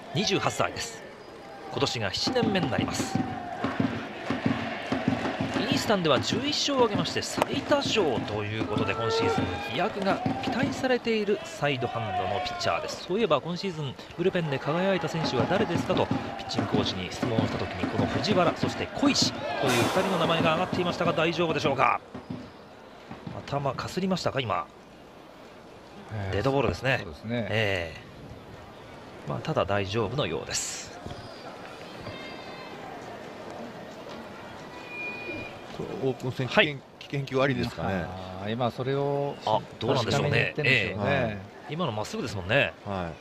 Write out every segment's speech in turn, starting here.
28歳です。今年が7年目になります。イースタンでは11勝を挙げまして最多勝ということで、今シーズン飛躍が期待されているサイドハンドのピッチャーです。そういえば今シーズンブルペンで輝いた選手は誰ですかとピッチングコーチに質問をしたときに、この藤原、そして小石という2人の名前が挙がっていましたが、大丈夫でしょうか。頭かすりましたか今。デッドボールですね。 そうですね。 ただ大丈夫のようです。 オープン戦危険球ありですかね。 今それをどうなんでしょうね。今のまっすぐですもんね。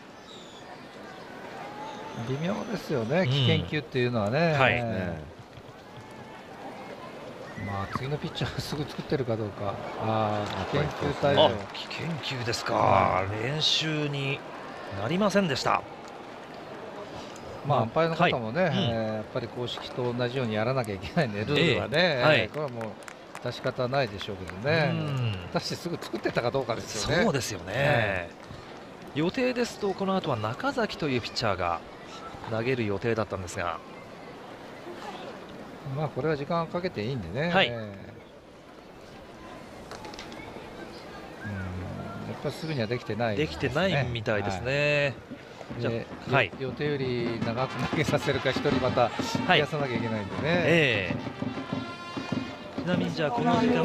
微妙ですよね、危険球っていうのはね。次のピッチャーすぐ作ってるかどうか。危険球対応。 危険球ですか。練習になりませんでした。 アンパイアの方もね、やっぱり公式と同じようにやらなきゃいけないんで、ルールはね、これはもう出し方ないでしょうけどね。果たしてすぐ作ってたかどうかですよね。 そうですよね。予定ですとこの後は中崎というピッチャーが投げる予定だったんですが、 これは時間かけていいんでね。やっぱりすぐにはできてないですね。 できてないみたいですね。 予定より長く投げさせるか、1人また増やさなきゃいけないんでね。 ちなみにじゃあこの時間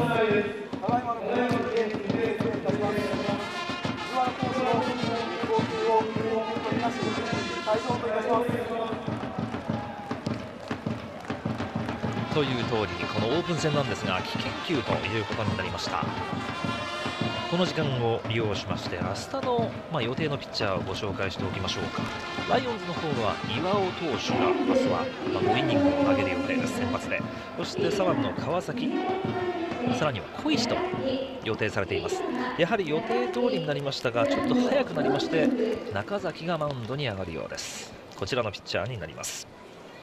という通り、このオープン戦なんですが危険球ということになりました。この時間を利用しまして明日の、予定のピッチャーをご紹介しておきましょうか。ライオンズの方は岩尾投手が明日は、5イニングを投げる予定です、先発で。そして左腕の川崎、さらには小石と予定されています。やはり予定通りになりましたが、ちょっと早くなりまして中崎がマウンドに上がるようです。こちらのピッチャーになります。